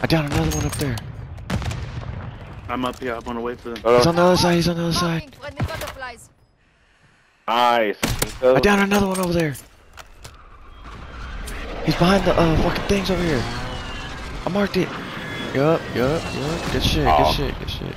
I down another one up there. I'm up here. I'm on the way to them. He's on the other side. He's on the other side. Nice. I down another one over there. He's behind the fucking things over here. I marked it. Yup. Good shit. Good shit. Good shit.